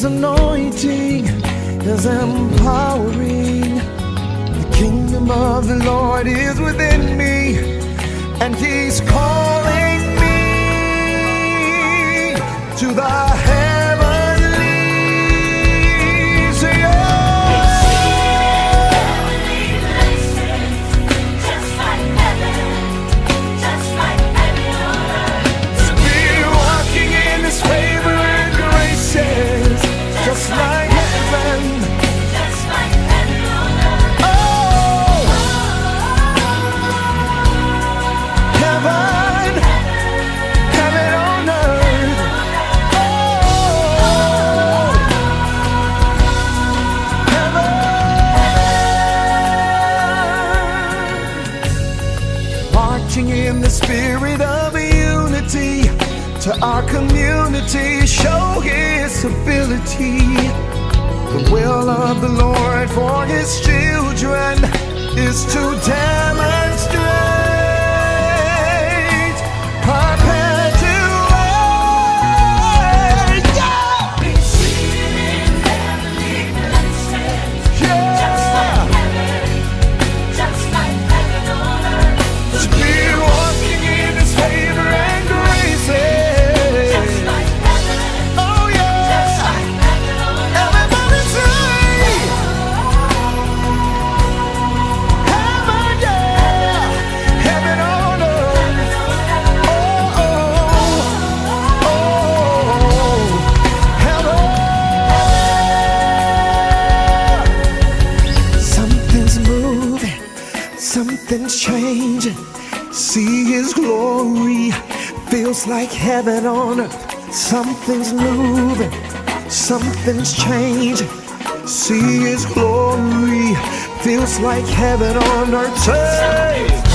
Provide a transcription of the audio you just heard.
His anointing is empowering. The kingdom of the Lord is within me, and He's calling me to the heavenlies. Yeah. Just like heaven, just like heaven on earth. Oh, heaven, heaven on earth. Oh, heaven. Marching in the spirit of unity, to our community, show His ability. The will of the Lord for His children is to demonstrate perpetuate. Yeah! Be seated in heavenly places. Yeah! Just like heaven, just like heaven on earth. To be walking in His favor and graces. Something's changing, see His glory, feels like heaven on earth. Something's moving, something's changing, see His glory, feels like heaven on earth. Say.